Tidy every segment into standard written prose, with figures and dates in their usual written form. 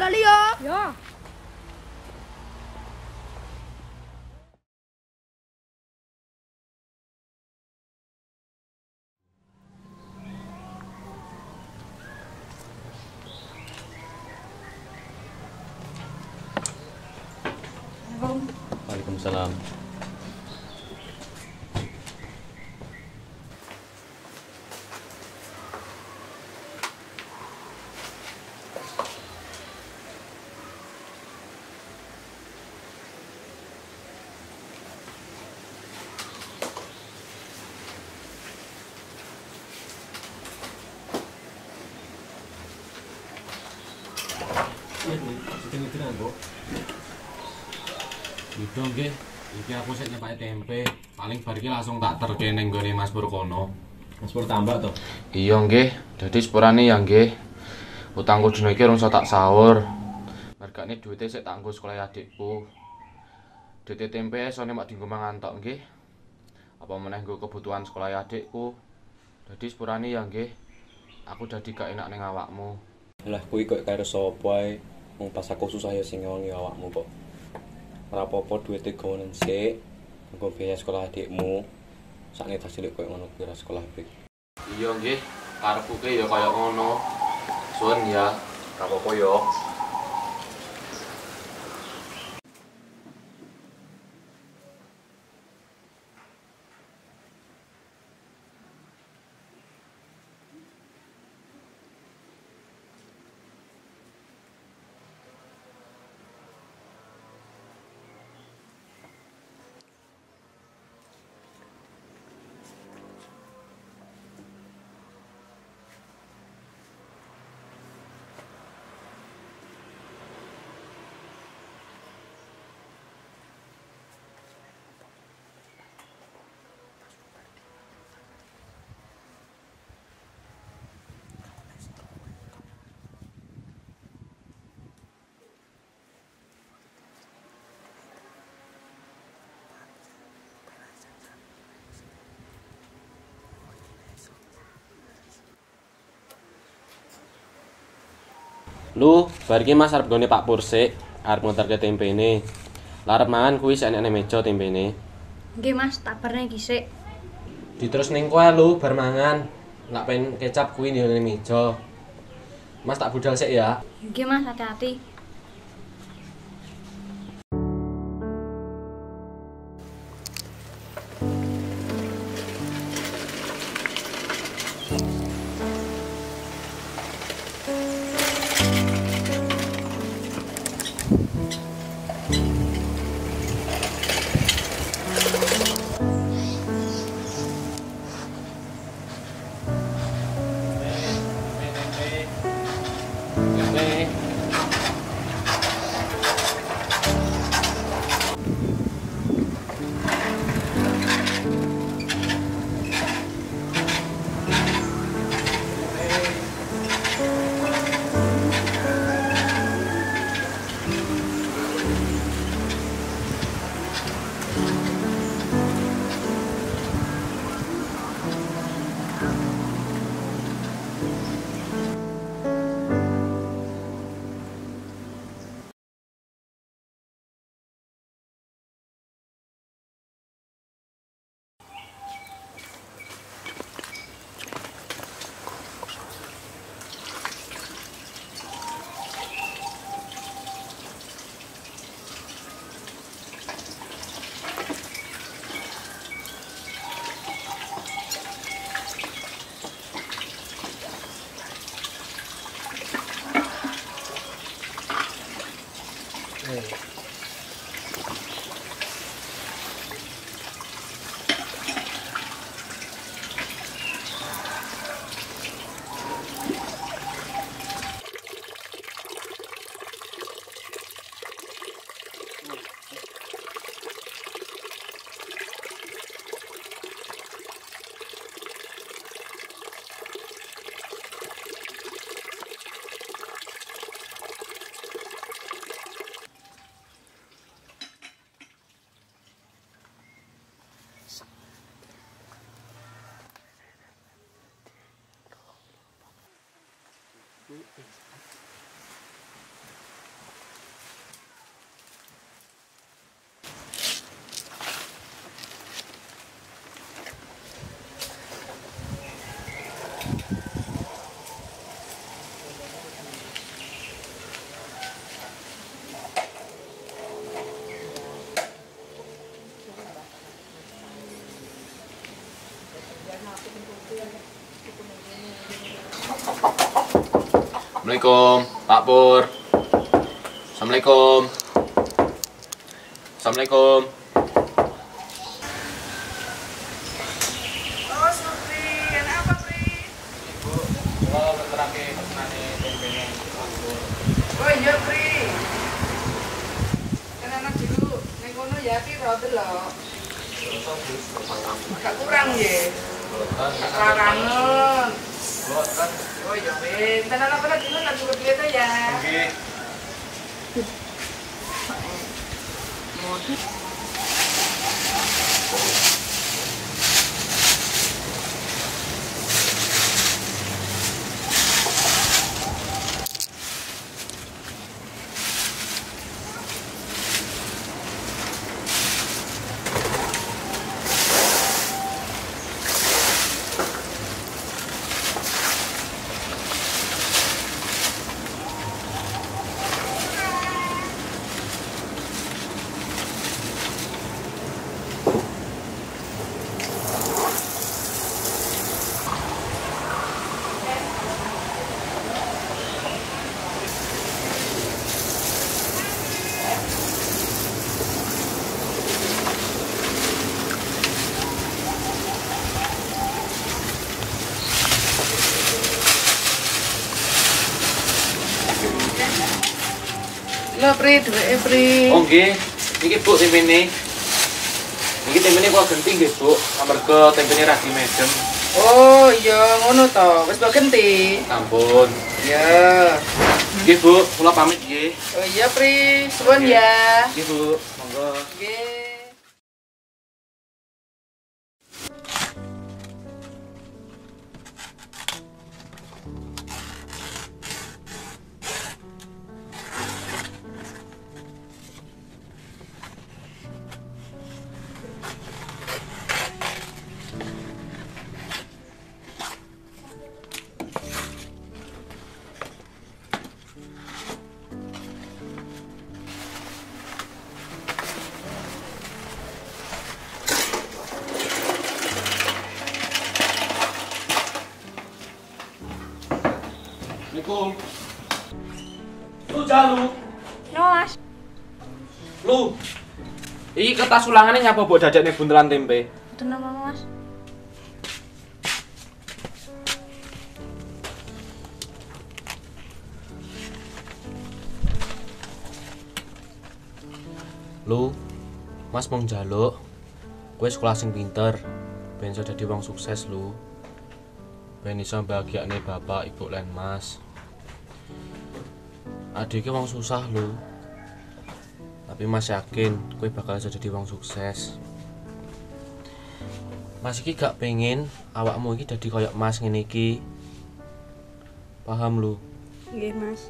bali ya. Ya. Waalaikumsalam. Itu nggih, iki aku sik nyepake tempe. Paling bar iki langsung tak terke ning gone Mas Pur kono. Mas Pur tambah to. Iya nggih, dadi sepurane ya nggih. Utangku dina iki rung iso tak sahur. Mergane duwite sik tak nggo sekolah adikku. Duwite tempe sone mak dienggo mangan tok nggih. Apa meneh nggo kebutuhan sekolah adikku. Dadi sepurane ya nggih. Aku dadi gak enak ning awakmu. Lah kuwi kok karo sapa ae. Wong pas aku susah ya sing ngongi awakmu kok. Ora apa-apa duwite gowonen sik. Nggo biaya sekolah adikmu. Sakne tas cilik koyo ngono kuwi ra sekolah apik. Iya nggih, karepku ki ya kaya ngono. Suwun ya. Ora apa-apa yo. Lu, bar iki Mas arep gone Pak Pur sik, arep nganterke tempene. Lah arep mangan kuwi sak nek meja tempene. Nggih Mas, tak berne iki sik. Diterus ning kowe lu bar mangan. Lak pengen kecap kuwi ning meja. Mas tak budal sik ya. Nggih Mas, hati-hati. Assalamualaikum, Pak Pur. Assalamualaikum. Assalamualaikum. Oh, Supri, kenapa, Pri? Ibu, kalau ngeterake pesenane tempene Pak Pur. Oh iya, Pri. Kan anak dulu, ning kono ya piro delok. Agak kurang ya. Karangan. Oh iya, Ben. Tenan apa dulu tak cukup duit ya. Nggih. Lho, Pri, duweke, Pri. Oh nggih, iki Bu tempene. Iki tempene kok genti nggih, Bu. Amarga tempene radi medem. Oh iya, ngono to. Wis mbok genti. Ampun. Ya. Nggih, Bu, kula pamit nggih. Oh iya, Pri. Suwun ya. Nggih, Bu. Monggo. Nggih. Assalamualaikum. Lu jalu. No, Mas. Lu. Iki kertas ulangane nyapa mbok dadekne buntelan tempe? Itu nama Mas. Lu, Mas mau njaluk kowe sekolah sing pinter, ben iso dadi wong sukses lu. Ben iso bahagiane bapak, ibu lan Mas. Adike wong susah lu. Tapi Mas yakin kowe bakal iso dadi wong sukses. Mas iki gak pengen awakmu iki dadi koyok Mas ngene iki. Paham lu? Nggih, Mas.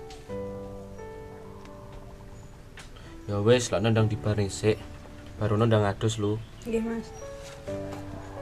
Ya wis, lak nendang dibar resik. Baru nendang adus lu. Nggih, Mas.